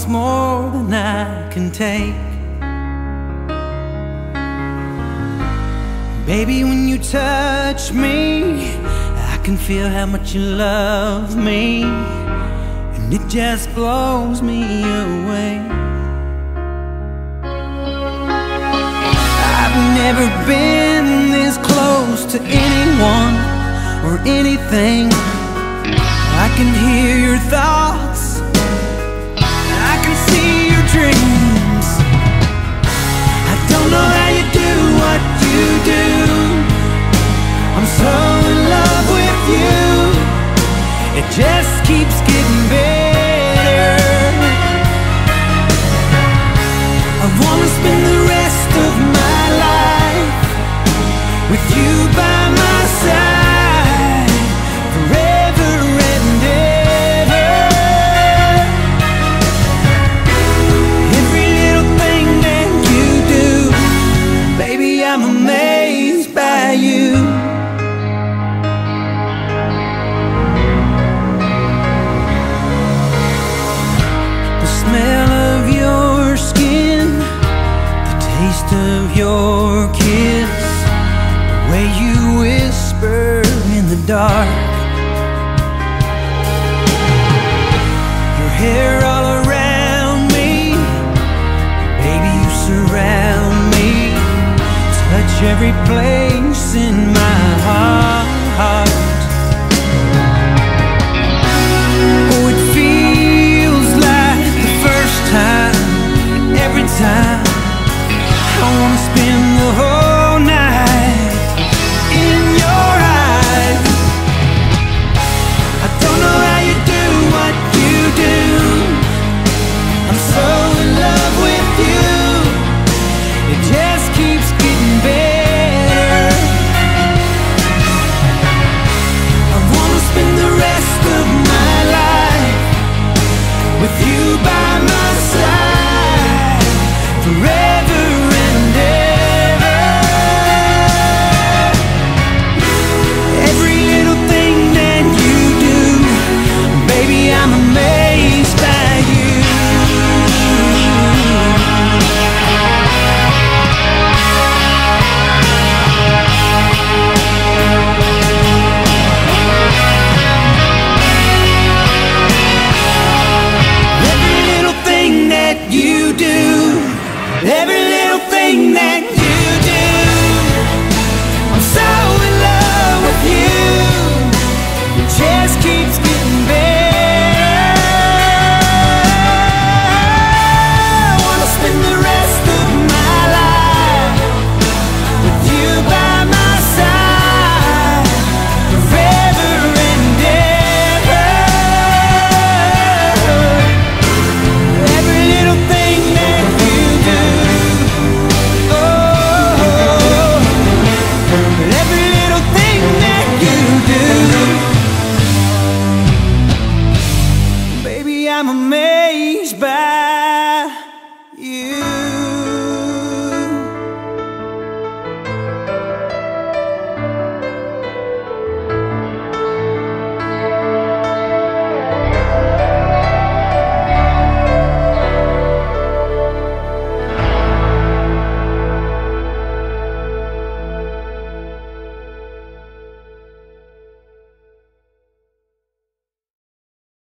almost more than I can take. Baby, when you touch me, I can feel how much you love me, and it just blows me away. I've never been this close to anyone or anything. I can hear your thoughts, I can see your dreams. I don't know how you do what you do. I'm so in love with you, it just keeps getting better. I wanna spend the rest of my life with you by my side, forever and ever. Every little thing that you do, baby, I'm amazed by you. The smell of your skin, the taste of your kiss, the way you whisper in the dark,